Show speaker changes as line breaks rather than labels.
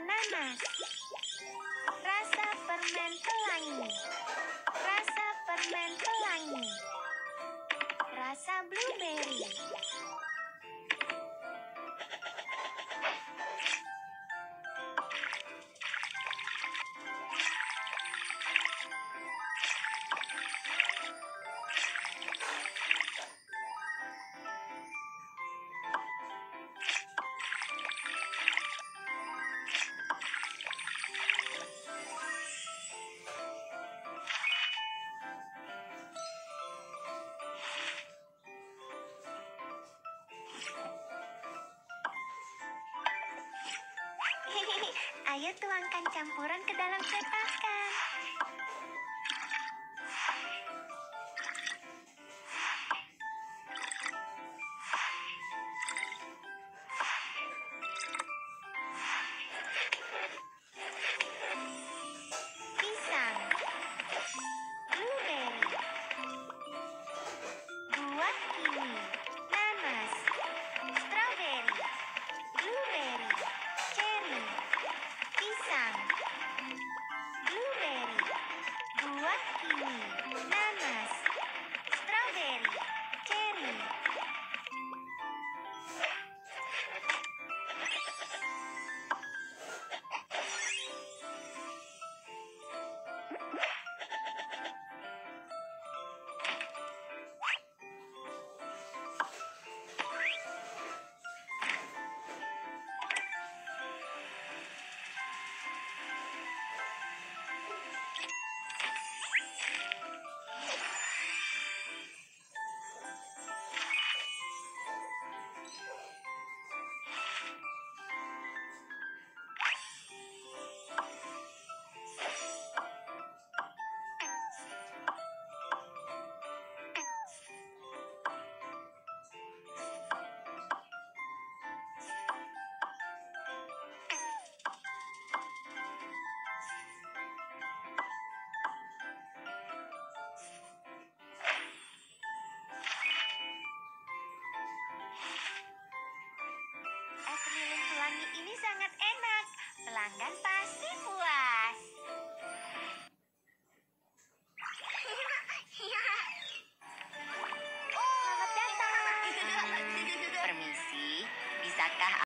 nanas. Rasa permen pelangi. Rasa permen pelangi. Rasa blueberry. Ayo tuangkan campuran ke dalam cetakan. Pisang, blueberry, buah kiwi, nanas, strawberry, blueberry, cherry. Pisang, blueberry, buah kiwi, nanas, strawberry, cherry. Es lilin pelangi ini sangat enak. Pelanggan pasti puas. Selamat datang. Permisi, bisakah